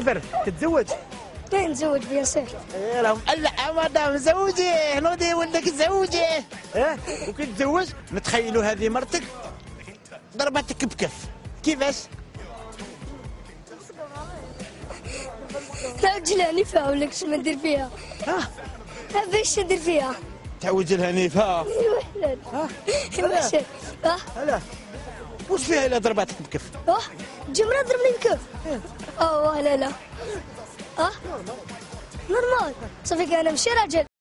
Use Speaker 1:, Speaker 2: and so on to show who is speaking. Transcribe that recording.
Speaker 1: تكبر تتزوج؟
Speaker 2: نتزوج بيان سير.
Speaker 1: لا مدام زوجي نودي ولدك زوجي. وكي تتزوج نتخيلوا هذه مرتك ضربتك بكف كيفاش؟
Speaker 2: تعوجلها نفا ولا كش ما ندير فيها؟ باش ندير فيها؟
Speaker 1: تعوج لها نفا؟
Speaker 2: باش
Speaker 1: لا واش فيها الا ضربتك بكف؟
Speaker 2: جمرة ضربني بكف. لا نورمال صافي انا ماشي راجل.